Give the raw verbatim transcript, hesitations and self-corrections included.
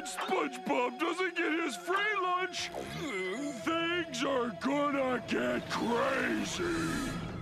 SpongeBob doesn't get his free lunch, things are gonna get crazy.